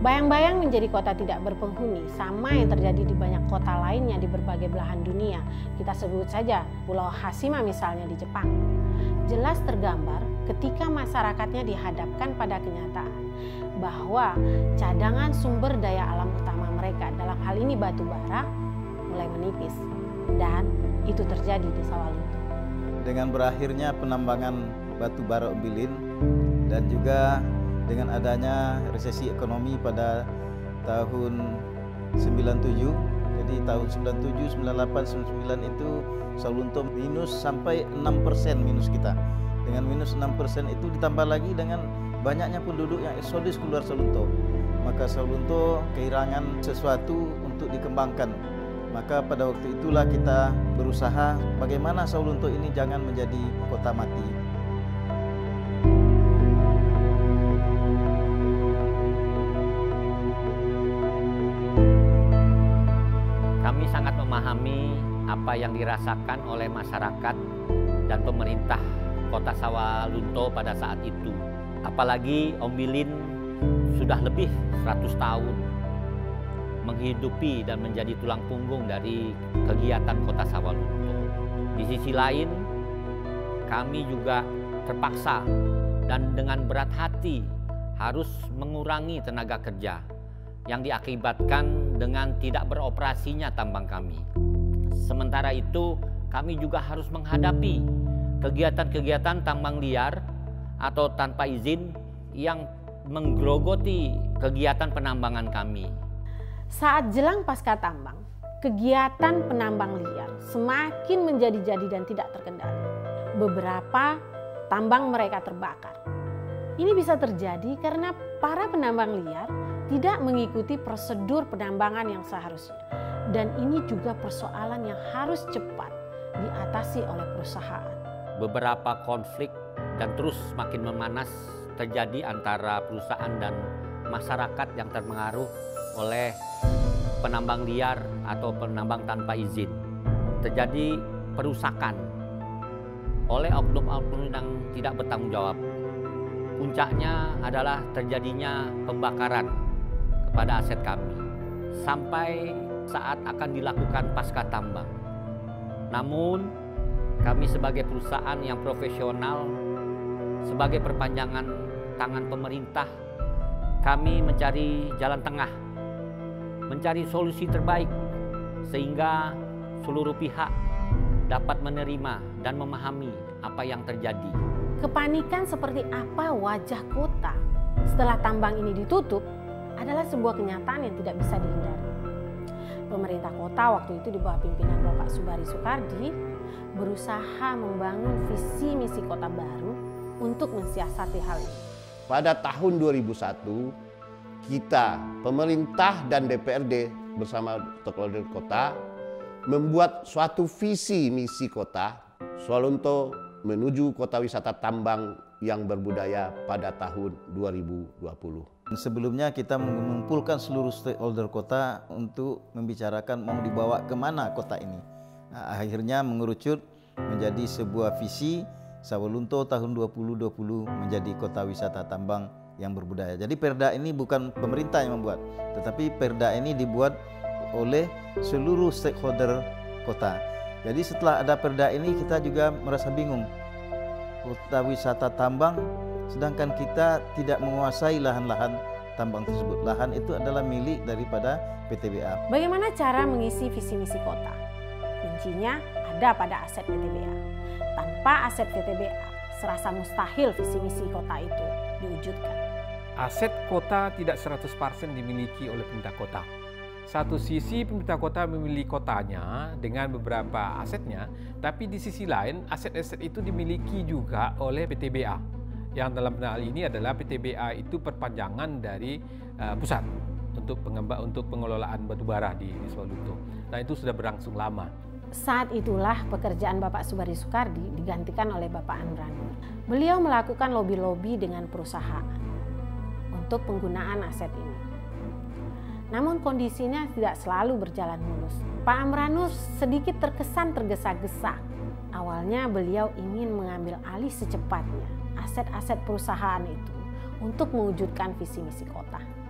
Bayang-bayang menjadi kota tidak berpenghuni, sama yang terjadi di banyak kota lainnya di berbagai belahan dunia. Kita sebut saja Pulau Hashima misalnya di Jepang. Jelas tergambar ketika masyarakatnya dihadapkan pada kenyataan bahwa cadangan sumber daya alam utama mereka, dalam hal ini batu bara, mulai menipis. Dan itu terjadi di Sawalunto. Dengan berakhirnya penambangan batu bara umbilin dan juga dengan adanya resesi ekonomi pada tahun 97, jadi tahun 97, 98, 99 itu Sawalunto minus sampai 6% minus kita. Dengan minus 6% itu ditambah lagi dengan banyaknya penduduk yang eksodus keluar Sawalunto. Maka Sawalunto kehilangan sesuatu untuk dikembangkan. Maka pada waktu itulah kita berusaha bagaimana Sawalunto ini jangan menjadi kota mati. Kami sangat memahami apa yang dirasakan oleh masyarakat dan pemerintah kota Sawalunto pada saat itu. Apalagi Om Bilin sudah lebih 100 tahun menghidupi dan menjadi tulang punggung dari kegiatan kota Sawalunto. Di sisi lain, kami juga terpaksa dan dengan berat hati harus mengurangi tenaga kerja yang diakibatkan dengan tidak beroperasinya tambang kami. Sementara itu, kami juga harus menghadapi kegiatan-kegiatan tambang liar atau tanpa izin yang menggerogoti kegiatan penambangan kami. Saat jelang pasca tambang, kegiatan penambang liar semakin menjadi-jadi dan tidak terkendali. Beberapa tambang mereka terbakar. Ini bisa terjadi karena para penambang liar tidak mengikuti prosedur penambangan yang seharusnya. Dan ini juga persoalan yang harus cepat diatasi oleh perusahaan. Beberapa konflik dan terus makin memanas terjadi antara perusahaan dan masyarakat yang terpengaruh oleh penambang liar atau penambang tanpa izin. Terjadi perusakan oleh oknum-oknum yang tidak bertanggung jawab. Puncaknya adalah terjadinya pembakaran kepada aset kami sampai saat akan dilakukan pasca tambang. Namun kami sebagai perusahaan yang profesional, sebagai perpanjangan tangan pemerintah, kami mencari jalan tengah, mencari solusi terbaik sehingga seluruh pihak dapat menerima dan memahami apa yang terjadi. Kepanikan seperti apa wajah kota setelah tambang ini ditutup adalah sebuah kenyataan yang tidak bisa dihindari. Pemerintah kota waktu itu di bawah pimpinan Bapak Subari Soekardi berusaha membangun visi misi kota baru untuk mensiasati hal ini. Pada tahun 2001, kita, pemerintah dan DPRD bersama stakeholder kota membuat suatu visi misi kota Sawalunto menuju kota wisata tambang yang berbudaya pada tahun 2020. Sebelumnya kita mengumpulkan seluruh stakeholder kota untuk membicarakan mau dibawa kemana kota ini. Nah, akhirnya mengerucut menjadi sebuah visi Sawalunto tahun 2020 menjadi kota wisata tambang yang berbudaya. Jadi perda ini bukan pemerintah yang membuat, tetapi perda ini dibuat oleh seluruh stakeholder kota. Jadi setelah ada perda ini kita juga merasa bingung. Kota wisata tambang, sedangkan kita tidak menguasai lahan-lahan tambang tersebut. Lahan itu adalah milik daripada PTBA. Bagaimana cara mengisi visi misi kota? Kuncinya ada pada aset PTBA. Tanpa aset PTBA, serasa mustahil visi misi kota itu diwujudkan. Aset kota tidak 100% dimiliki oleh pemerintah kota. Satu sisi pemerintah kota memiliki kotanya dengan beberapa asetnya, tapi di sisi lain aset-aset itu dimiliki juga oleh PTBA. Yang dalam hal ini adalah PTBA itu perpanjangan dari pusat untuk pengelolaan batubara di Sawalunto. Nah, itu sudah berlangsung lama. Saat itulah pekerjaan Bapak Subari Soekardi digantikan oleh Bapak Amranur. Beliau melakukan lobi-lobi dengan perusahaan untuk penggunaan aset ini. Namun kondisinya tidak selalu berjalan mulus. Pak Amranur sedikit terkesan tergesa-gesa. Awalnya beliau ingin mengambil alih secepatnya aset-aset perusahaan itu untuk mewujudkan visi misi kota.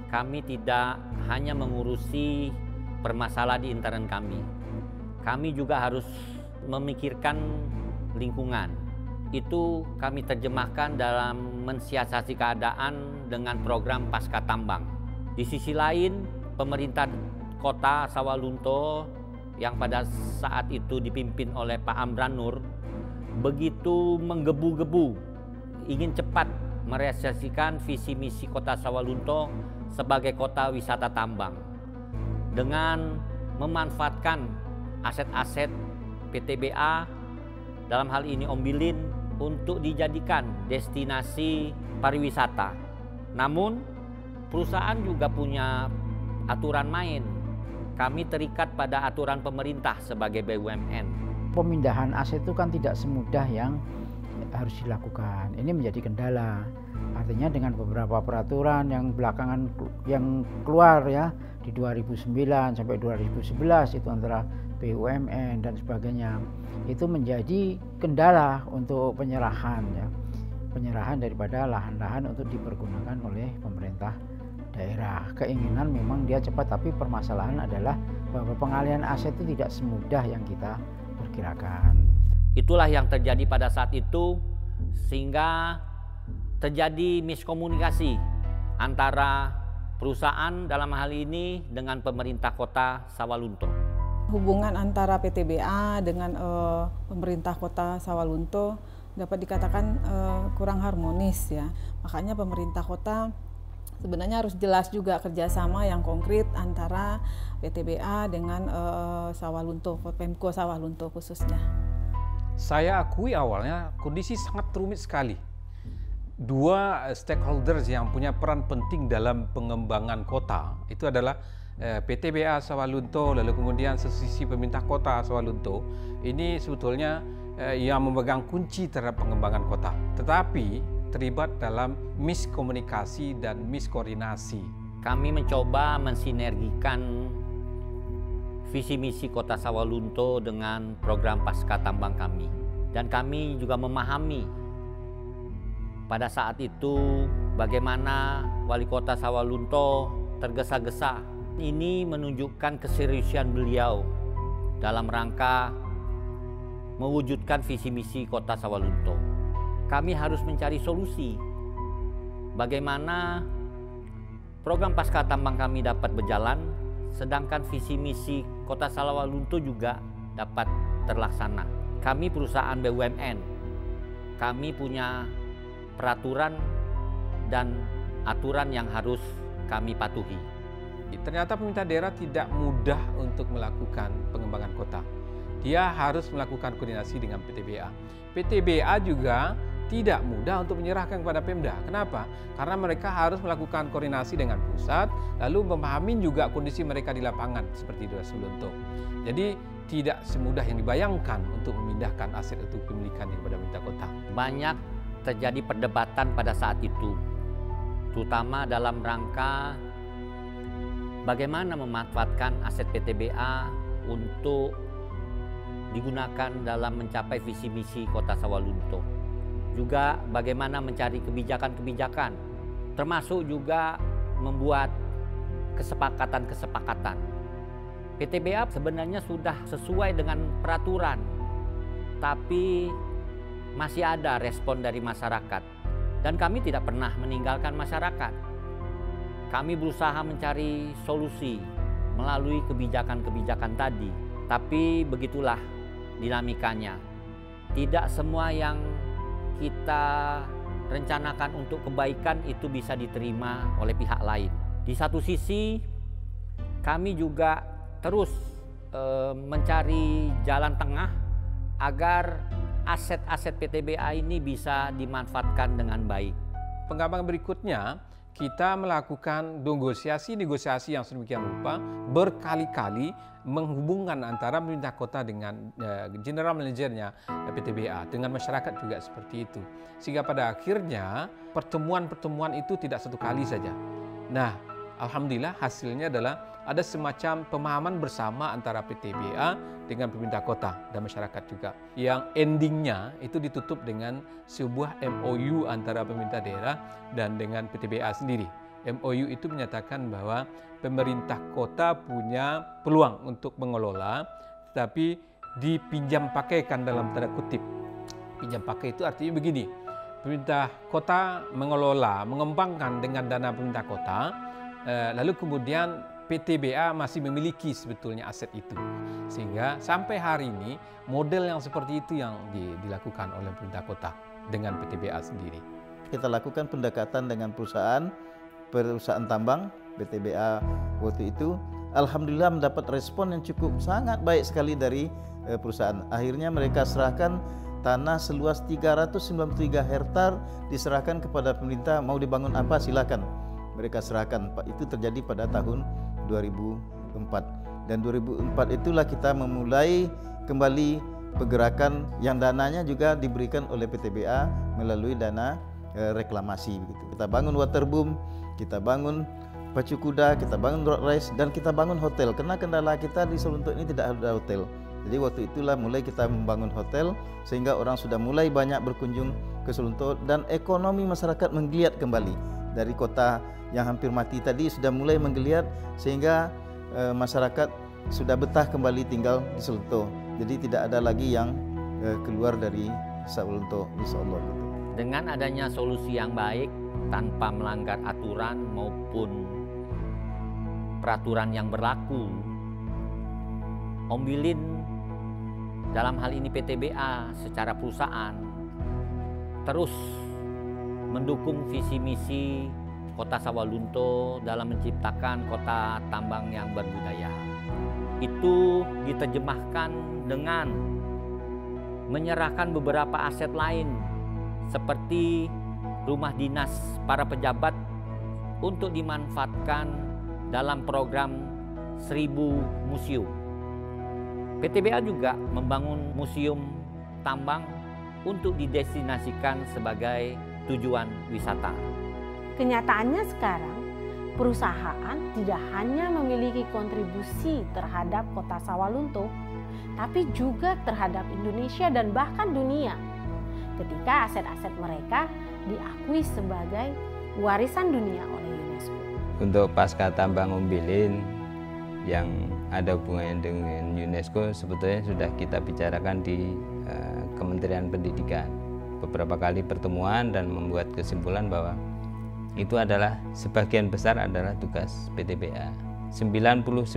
kami tidak hanya mengurusi permasalahan di internal kami. Kami juga harus memikirkan lingkungan. Itu kami terjemahkan dalam mensiasati keadaan dengan program Pasca Tambang. Di sisi lain, pemerintah Kota Sawalunto yang pada saat itu dipimpin oleh Pak Amran Nur begitu menggebu-gebu ingin cepat merealisasikan visi misi Kota Sawalunto sebagai kota wisata tambang dengan memanfaatkan aset-aset PTBA, dalam hal ini Ombilin, untuk dijadikan destinasi pariwisata. Namun perusahaan juga punya aturan main. Kami terikat pada aturan pemerintah sebagai BUMN. Pemindahan aset itu kan tidak semudah yang harus dilakukan. Ini menjadi kendala. Artinya dengan beberapa peraturan yang belakangan yang keluar ya di 2009 sampai 2011 itu antara BUMN dan sebagainya, itu menjadi kendala untuk penyerahan ya. Penyerahan daripada lahan-lahan untuk dipergunakan oleh pemerintah daerah. Keinginan memang dia cepat, tapi permasalahan adalah bahwa pengalihan aset itu tidak semudah yang kita perkirakan. Itulah yang terjadi pada saat itu, sehingga terjadi miskomunikasi antara perusahaan dalam hal ini dengan pemerintah Kota Sawalunto. Hubungan antara PTBA dengan pemerintah Kota Sawalunto dapat dikatakan kurang harmonis ya. Makanya pemerintah kota sebenarnya harus jelas juga kerjasama yang konkret antara PTBA dengan Sawalunto, Pemko Sawalunto khususnya. Saya akui awalnya kondisi sangat rumit sekali. Dua stakeholders yang punya peran penting dalam pengembangan kota itu adalah PTBA Sawalunto, lalu kemudian sesisi pemerintah kota Sawalunto. Ini sebetulnya yang memegang kunci terhadap pengembangan kota, tetapi terlibat dalam miskomunikasi dan miskoordinasi. Kami mencoba mensinergikan visi misi Kota Sawalunto dengan program Pasca Tambang kami, dan kami juga memahami pada saat itu bagaimana Wali Kota Sawalunto tergesa-gesa. Ini menunjukkan keseriusan beliau dalam rangka mewujudkan visi misi Kota Sawalunto. Kami harus mencari solusi bagaimana program Pasca Tambang kami dapat berjalan, sedangkan visi misi Kota Sawalunto juga dapat terlaksana. Kami perusahaan BUMN, kami punya peraturan dan aturan yang harus kami patuhi. Ternyata pemerintah daerah tidak mudah untuk melakukan pengembangan kota. Dia harus melakukan koordinasi dengan PTBA. PTBA juga tidak mudah untuk menyerahkan kepada Pemda. Kenapa? Karena mereka harus melakukan koordinasi dengan pusat, lalu memahami juga kondisi mereka di lapangan seperti di Sawalunto. Jadi tidak semudah yang dibayangkan untuk memindahkan aset itu kepemilikan kepada pemerintah kota. Banyak terjadi perdebatan pada saat itu, terutama dalam rangka bagaimana memanfaatkan aset PTBA untuk digunakan dalam mencapai visi misi Kota Sawalunto. Juga bagaimana mencari kebijakan-kebijakan, termasuk juga membuat kesepakatan-kesepakatan. PTBA sebenarnya sudah sesuai dengan peraturan, tapi masih ada respon dari masyarakat. Dan kami tidak pernah meninggalkan masyarakat. Kami berusaha mencari solusi melalui kebijakan-kebijakan tadi. Tapi begitulah dinamikanya. Tidak semua yang kita rencanakan untuk kebaikan itu bisa diterima oleh pihak lain. Di satu sisi, kami juga terus mencari jalan tengah agar aset-aset PTBA ini bisa dimanfaatkan dengan baik. Pengembangan berikutnya, kita melakukan negosiasi yang sedemikian rupa berkali-kali menghubungkan antara pemerintah kota dengan general manajernya PTBA, dengan masyarakat juga seperti itu. Sehingga pada akhirnya pertemuan-pertemuan itu tidak satu kali saja. Nah, alhamdulillah hasilnya adalah ada semacam pemahaman bersama antara PTBA dengan pemerintah kota dan masyarakat juga. Yang endingnya itu ditutup dengan sebuah MOU antara pemerintah daerah dan dengan PTBA sendiri. MOU itu menyatakan bahwa pemerintah kota punya peluang untuk mengelola, tapi dipinjam pakaikan dalam tanda kutip. Pinjam pakai itu artinya begini, pemerintah kota mengelola, mengembangkan dengan dana pemerintah kota, lalu kemudian PTBA masih memiliki sebetulnya aset itu. Sehingga sampai hari ini model yang seperti itu yang dilakukan oleh pemerintah kota dengan PTBA sendiri. Kita lakukan pendekatan dengan perusahaan tambang PTBA waktu itu. Alhamdulillah mendapat respon yang cukup sangat baik sekali dari perusahaan. Akhirnya mereka serahkan tanah seluas 393 hektar, diserahkan kepada pemerintah, mau dibangun apa silakan. Mereka serahkan. Itu terjadi pada tahun 2004. Dan 2004 itulah kita memulai kembali pergerakan yang dananya juga diberikan oleh PTBA melalui dana reklamasi begitu. Kita bangun waterboom, kita bangun pacu kuda, kita bangun road race, dan kita bangun hotel. Karena kendala kita di Sawalunto ini tidak ada hotel. Jadi waktu itulah mulai kita membangun hotel, sehingga orang sudah mulai banyak berkunjung ke Sawalunto dan ekonomi masyarakat menggeliat kembali. Dari kota yang hampir mati tadi sudah mulai menggeliat, sehingga masyarakat sudah betah kembali tinggal di Sawalunto. Jadi tidak ada lagi yang keluar dari Sawalunto, insyaallah. Dengan adanya solusi yang baik tanpa melanggar aturan maupun peraturan yang berlaku, Om Bilin dalam hal ini PTBA secara perusahaan terus mendukung visi misi Kota Sawalunto dalam menciptakan kota tambang yang berbudaya. Itu diterjemahkan dengan menyerahkan beberapa aset lain seperti rumah dinas para pejabat untuk dimanfaatkan dalam program 1000 museum. PTBA juga membangun museum tambang untuk didestinasikan sebagai tujuan wisata. Kenyataannya sekarang, perusahaan tidak hanya memiliki kontribusi terhadap Kota Sawalunto, tapi juga terhadap Indonesia dan bahkan dunia, ketika aset-aset mereka diakui sebagai warisan dunia oleh UNESCO. Untuk pasca tambang Om Bilin yang ada hubungannya dengan UNESCO sebetulnya sudah kita bicarakan di Kementerian Pendidikan. Beberapa kali pertemuan dan membuat kesimpulan bahwa itu adalah sebagian besar adalah tugas PTBA. 99%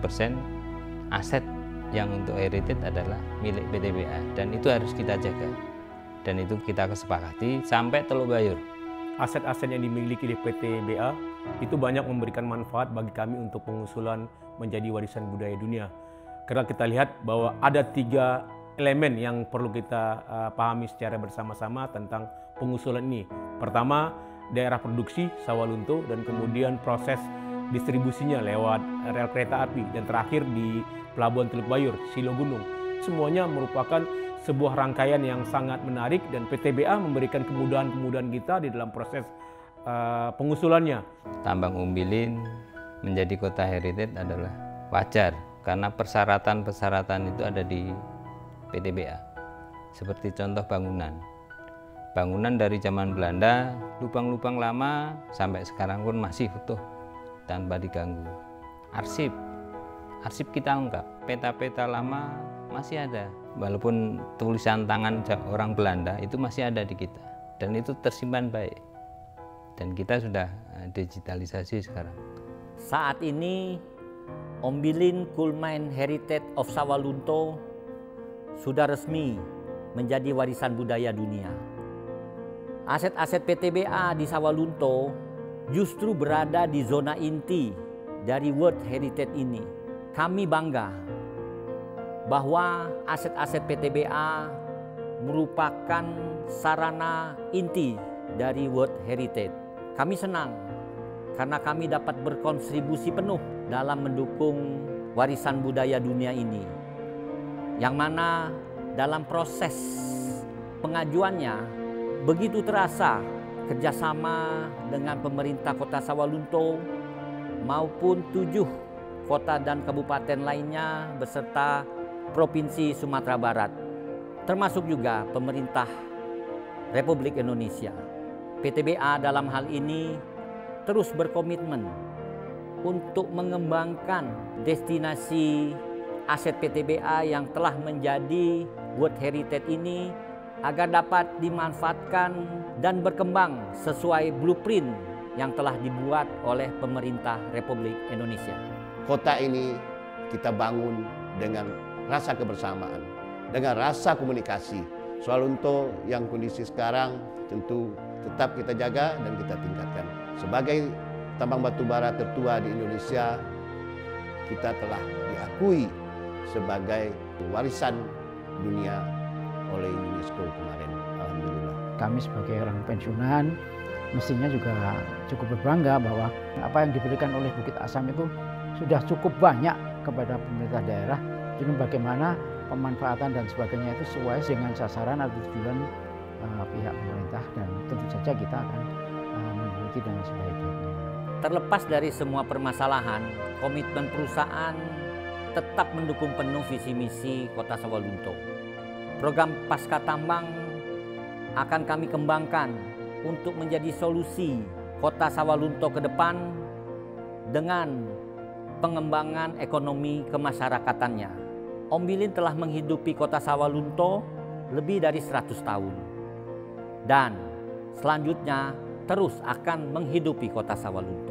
aset yang untuk heritage adalah milik PTBA dan itu harus kita jaga. Dan itu kita kesepakati sampai Teluk Bayur. Aset-aset yang dimiliki di PTBA itu banyak memberikan manfaat bagi kami untuk pengusulan menjadi warisan budaya dunia. Karena kita lihat bahwa ada 3 elemen yang perlu kita pahami secara bersama-sama tentang pengusulan ini. Pertama, daerah produksi Sawalunto, dan kemudian proses distribusinya lewat rel kereta api, dan terakhir di Pelabuhan Teluk Bayur, Silo Gunung. Semuanya merupakan sebuah rangkaian yang sangat menarik dan PTBA memberikan kemudahan-kemudahan kita di dalam proses pengusulannya. Tambang Om Bilin menjadi kota heritage adalah wajar karena persyaratan-persyaratan itu ada di PTBA. Seperti contoh bangunan. Bangunan dari zaman Belanda, lubang-lubang lama sampai sekarang pun masih utuh tanpa diganggu. Arsip kita lengkap, peta-peta lama masih ada. Walaupun tulisan tangan orang Belanda itu masih ada di kita dan itu tersimpan baik. Dan kita sudah digitalisasi sekarang. Saat ini Om Bilin Coal Mine Heritage of Sawalunto sudah resmi menjadi warisan budaya dunia. Aset-aset PTBA di Sawalunto justru berada di zona inti dari World Heritage ini. Kami bangga bahwa aset-aset PTBA merupakan sarana inti dari World Heritage. Kami senang karena kami dapat berkontribusi penuh dalam mendukung warisan budaya dunia ini. Yang mana dalam proses pengajuannya begitu terasa kerjasama dengan pemerintah Kota Sawalunto maupun 7 kota dan kabupaten lainnya beserta Provinsi Sumatera Barat, termasuk juga pemerintah Republik Indonesia. PTBA dalam hal ini terus berkomitmen untuk mengembangkan destinasi aset PTBA yang telah menjadi World Heritage ini agar dapat dimanfaatkan dan berkembang sesuai blueprint yang telah dibuat oleh pemerintah Republik Indonesia. Kota ini kita bangun dengan rasa kebersamaan, dengan rasa komunikasi. Soal untuk yang kondisi sekarang tentu tetap kita jaga dan kita tingkatkan. Sebagai tambang batu bara tertua di Indonesia, kita telah diakui sebagai warisan dunia oleh UNESCO kemarin. Alhamdulillah. Kami sebagai orang pensiunan mestinya juga cukup berbangga bahwa apa yang diberikan oleh Bukit Asam itu sudah cukup banyak kepada pemerintah daerah. Jadi bagaimana pemanfaatan dan sebagainya itu sesuai dengan sasaran atau tujuan pihak pemerintah, dan tentu saja kita akan mengikuti dengan sebaik-baiknya. Terlepas dari semua permasalahan, komitmen perusahaan tetap mendukung penuh visi misi Kota Sawalunto. Program Pasca Tambang akan kami kembangkan untuk menjadi solusi Kota Sawalunto ke depan dengan pengembangan ekonomi kemasyarakatannya. Om Bilin telah menghidupi Kota Sawalunto lebih dari 100 tahun. Dan selanjutnya terus akan menghidupi Kota Sawalunto.